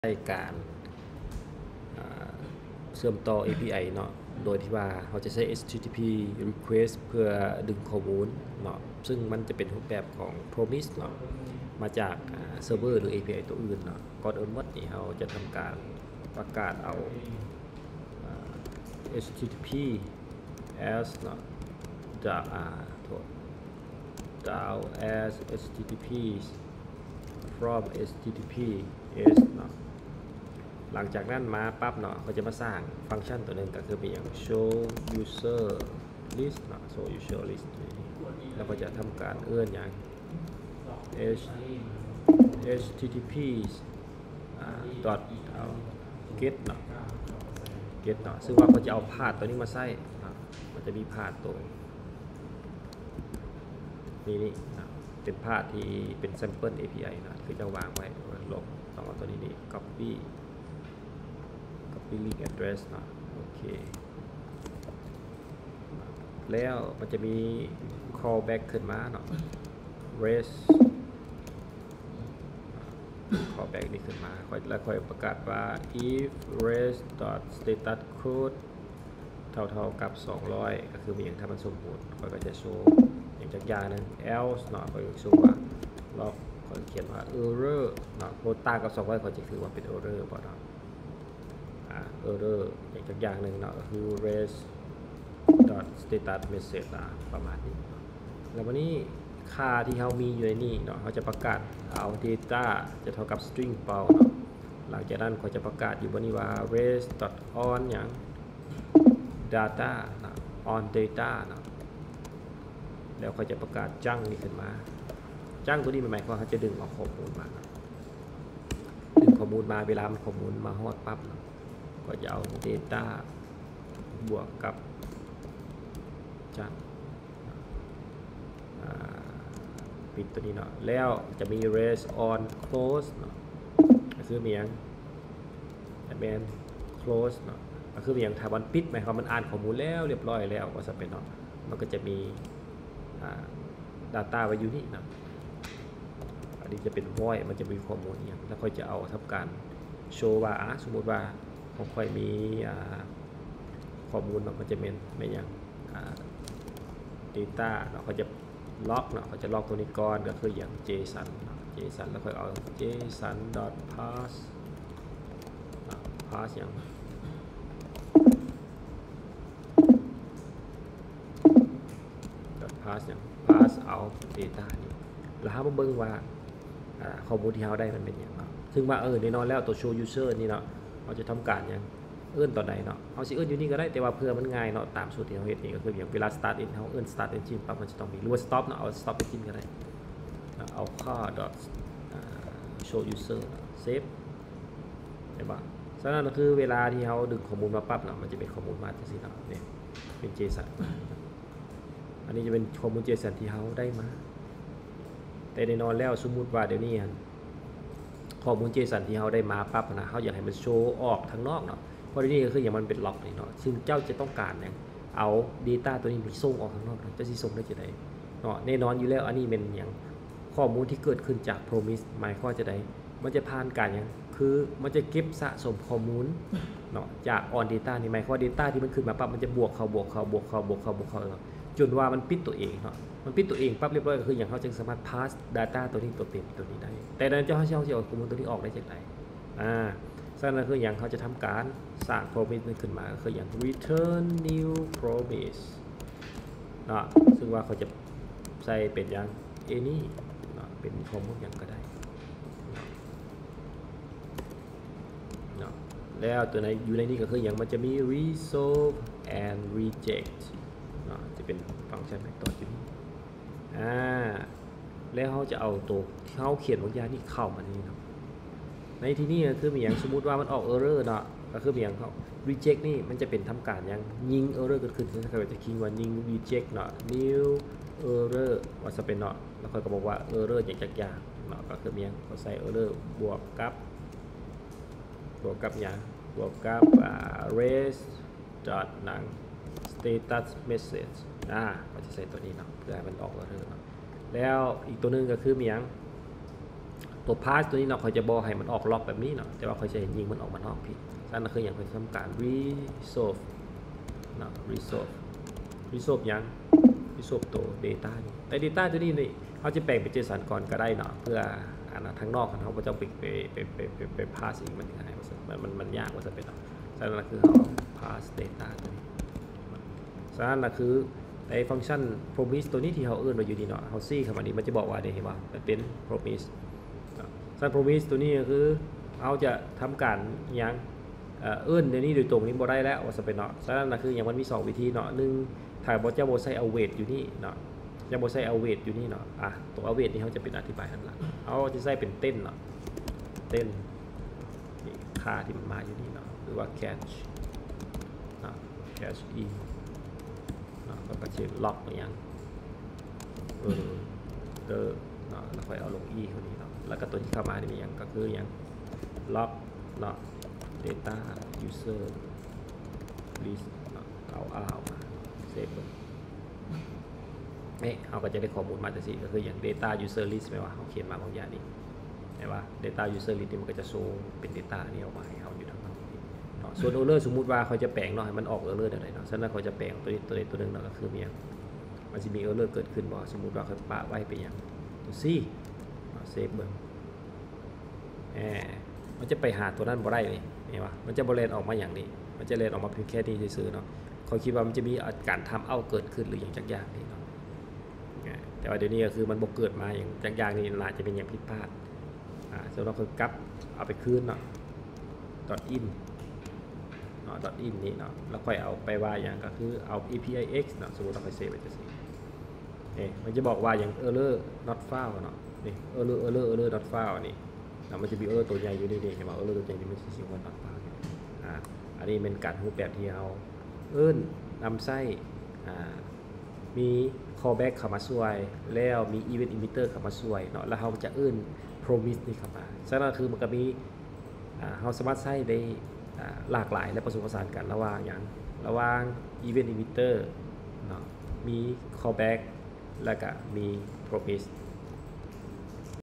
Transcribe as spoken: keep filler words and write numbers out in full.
ใช้การเชื่อมต่อ เอ พี ไอ เนาะโดยที่ว่าเราจะใช้ เอช ที ที พี request เพื่อดึงข้อมูลเนาะซึ่งมันจะเป็นรูปแบบของ promise เนาะมาจากเซิร์ฟเวอร์หรือ เอ พี ไอ ตัวอื่นเนาะก่อนอื่นหมดนี่เราจะทำการประกาศเอา เอช ที ที พี as เนาะจะอ่าโทษ down as เอช ที ที พี from เอช ที ที พี is เนาะหลังจากนั้นมาปั๊บเนาะเขาจะมาสร้างฟังก์ชันตัวหนึ่งก็คือเป็นอย่าง show user list เนาะ show user list แล้วก็จะทำการเอื้อนอย่าง h http dot get เนาะ get เนาะซึ่งว่าเขาจะเอาพาสตัวนี้มาใส่มันจะมีพาสตัวนี้นี่เป็นพาสที่เป็น sample เอ พี ไอ นะคือจะวางไว้ลงต้องเอาตัวนี้นี่ copy link address เนาะโอเคแล้วมันจะมี callback ขึ้นมาเนาะ raise callback นี่ขึ้นมาแล้วค่อยประกาศว่า if raise dot status code เท่าๆกับสองร้อยก็คือมีอย่างถ้ามันสมบูรณ์ค่อยก็จะโชว์อย่างจากยานึง else เนาะค่อยโชว์ว่าลอกค่อยเขียนว่า error เนาะโคตากับสองร้อยค่อยจะคือว่าเป็น error ป่ะเนาะerror อย่างจากอย่างหนึ่งเนาะคือ raise dot status message นะประมาณนี้แล้ววันนี้ค่าที่เขามีอยู่ในนี้เนาะเขาจะประกาศเอา data จะเท่ากับ string เปล่าเนาะหลังจากนั้นเขาจะประกาศอยู่บนนี้ว่า raise dot on อย่าง data นะ on data เนาะแล้วเขาจะประกาศจังนี้ขึ้นมาจังตัวนี้หมายความว่าเขาจะดึงเอาข้อมูลมาดึงข้อมูลมาเวลามันข้อมูลมาฮอดปั๊บก็จะเอา data บวกกับจังปิดตัวนี้เนาะแล้วจะมี raise on close เนาะก็คือเมียงแมน close เนาะก็คือเมียงถ้ามันปิดหมายความมันอ่านข้อมูลแล้วเรียบร้อยแล้วก็จะเป็นเนาะมันก็จะมี data ไว้อยู่นี่นะอันนี้จะเป็น void มันจะมีข้อมูลอย่างแล้วค่อยจะเอาทำการโชว์ว่าสมมติว่าผมค่อยมีข้อมูลเนาะมันจะเป็นไม่อย่าง data เนาะเขาจะล็อกเนาะเขาจะล็อกตัวนี้ก่อนก็คืออย่าง json json แล้วค่อยเอา json dot pass pass อย่าง dot pass อย่าง pass เอา data นี้แล้วเราเบิ่งว่าข้อมูลที่เราได้มันเป็นอย่างไรซึ่งว่าเออแน่นอนแล้วตัว show user นี่เนาะเราจะทำการอย่างเอื้อนต่อใดเนาะเอาสิเอื้อนอยู่นี่ก็ได้แต่ว่าเพื่อมันง่ายเนาะตามสูตรที่เราเห็นนี่ก็คืออย่างเวลา start in เขาเอื้อน start engine ปั๊บมันจะต้องมีหรือว่า stop เนาะเอา stop engine ก็ได้เอาข้อ dot show user save เห็นปะฉะนั้นก็คือเวลาที่เขาดึงข้อมูลมาปั๊บเนาะมันจะเป็นข้อมูลมาที่สิเนาะเนี่ยเป็น json อันนี้จะเป็นข้อมูล json ที่เขาได้มาแต่แน่นอนแล้วสมมุติว่าเดี๋ยวนี้ข้อมูล json ที่เขาได้มาปั๊บนะเขาอยากให้มันโชว์ออกทางนอกเนาะเพราะนี่ก็คืออย่างมันเป็นล็อกนี่เนาะซึ่งเจ้าจะต้องการเนี่ยเอา data ตัวนี้ไปส่งออกทางนอกจะสิส่งได้จะได้เนาะแน่นอนอยู่แล้วอันนี้เป็นอย่างข้อมูลที่เกิดขึ้นจาก promise หมายความจะได้มันจะผ่านการอย่างคือมันจะเก็บสะสมข้อมูลเนาะจาก on data นี่หมายความว่า data ที่มันขึ้นมาปั๊บมันจะบวกเข้าบวกเข้าบวกเข้าบวกเข้าบวกเข้าจนว่ามันปิดตัวเองเนาะมันปิดตัวเองปั๊บเรียบร้อยก็คืออย่างเขาจึงสามารถ pass data ตัวนี้ตัวเต็มตัวนี้ได้แต่นั้นเจ้าเขาจะเอาข้อมูลตัวนี้ออกได้จากไหนอ่าฉะนั้นคืออย่างเขาจะทำการสร้าง promise ขึ้นมาคืออย่าง return new promise เนาะซึ่งว่าเขาจะใส่เป็นอย่าง any เนาะเป็นข้อมูลอย่างก็ได้เนาะแล้วตัวไหนอยู่ในนี้ก็คืออย่างมันจะมี resolve and reject เนาะจะเป็นฟังก์ชันแบบต่อจุดนี้อ่าแล้วเขาจะเอาตัวที่เขาเขียนบางอย่างนี่เข้ามาในนี้เนาะในที่นี้ก็คือมีอย่างสมมุติว่ามันออก error เนาะก็คือมีอย่างเขา reject นี่มันจะเป็นทำการอย่างยิง error เกิดขึ้นนะครับจะคิดว่ายิง reject เนาะ new error ว่าจะเป็นเนาะแล้วค่อยก็บอกว่า error อย่างจากอย่างเนาะก็คือมีอย่างเขาใส่ error บวกกับบวกกับอย่างบวกกับ raise dot หนัง status message อ่าก็จะใส่ตัวนี้เนาะเพื่อให้มันออก error เนาะแล้วอีกตัวนึงก็คือมีอย่างตัว pass ตัวนี้เนาะเขาจะบอกให้มันออกล็อกแบบนี้เนาะแต่ว่าเขาจะเห็นยิงมันออกมานอกผิดนั่นคืออย่างเขาทำการ resolve เนาะ resolve resolve ยัง resolve ตัว data นี่แต่ data ตัวนี้นี่เขาจะแปลงเป็น JSON ก่อนก็ได้เนาะเพื่ออันทางนอกเขาจะไปไปไปไปไปไป pass อีกมันง่ายมันมันมันยากว่าจะเป็นเนาะนั่นคือเขา pass data ตัวนี้นั่นคือในฟังก์ชัน promise ตัวนี้ที่เขาเอื้อนไว้อยู่นี่เนาะเขาซี่คำนี้มันจะบอกว่าเนี่ยเห็นป่ะมันเป็น promise ซึ่ง promise ตัวนี้ก็คือเขาจะทำการยังเอื้อนในนี้โดยตรงนี้บ่ได้แล้วว่าจะเป็นเนาะฉะนั้นนะคืออย่างมันมีสองวิธีเนาะหนึ่งถ่ายบอสจะบอสใส่เอาเวทอยู่นี่เนาะจะบอสใส่เอาเวทอยู่นี่เนาะอ่ะตัวเอาเวทนี่เขาจะเป็นอธิบายข้างหลังเขาจะใส่เป็นเต้นเนาะเต้นนี่ค่าที่มันมาอยู่นี่เนาะหรือว่า catch เนาะ catch eแล้วก็เช็คล็อกอย่างเออเดอเนาะแล้วค่อยเอาลง e คนนี้เนาะแล้วก็ตัวที่เข้ามานี่อย่างก็คืออย่างล็อกเนาะ data user list เนาะเอาเอามาเซฟเลยนี่เราก็จะได้ข้อมูลมาจากสิก็คืออย่าง data user list ไหมว่าเขาเขียนมาบางอย่างนี่ไหมว่า data user list นี่มันก็จะโชว์เป็น data นี้ออกมาให้เขาอยู่ทางนั้นส่วน error สมมุติว่าเขาจะแปลงเนาะให้มันออก error ได้เลยเนาะฉะนั้นเขาจะแปลงตัวนี้ตัวนี้ตัวนึงเนาะก็คือมีอย่างมันจะมี error เกิดขึ้นบ่สมมุติว่าเขาปะไว้เป็นอย่างตัว C เซฟเบิ่งแหมมันจะไปหาตัวนั้นบ่ได้เลยเห็นป่ะมันจะบ่เลนออกมาอย่างนี้มันจะเลนออกมาเพียงแค่นี้ซื่อๆเนาะเขาคิดว่ามันจะมีการทำเอาเกิดขึ้นหรืออย่างจักอย่างนี่เนาะแต่ว่าเดี๋ยวนี้ก็คือมันบ่เกิดมาอย่างจักอย่างนี่น่าจะเป็นอย่างผิดพลาดอ่าฉะนั้นเราคือกลับเอาไปคืนเนาะ .in .in นี่เนาะแล้วค่อยเอาไปว่าอย่างก็คือเอา เอ พี ไอ x เนาะสมมุติเราไปเซฟไว้จะสิเอ๊ะมันจะบอกว่าอย่าง error not found เนาะนี่ error error error not found นี่แล้วมันจะมี error ตัวใหญ่อยู่นี่นี่เห็นป่ะ error ตัวใหญ่นี่มันสิชื่อว่า not found อ่าอันนี้เป็นการรูปแบบที่เอาเอิ้นนำไส้อ่ามี callback เข้ามาช่วยแล้วมี event emitter เข้ามาช่วยเนาะแล้วเราจะเอิ้น promise นี่เข้ามาฉะนั้นคือมันก็มีอ่าเราสามารถใช้ได้หลากหลายและผสมผสานกันระหว่างอย่างระหว่าง event emitter เนาะมี callback แล้วก็มี promise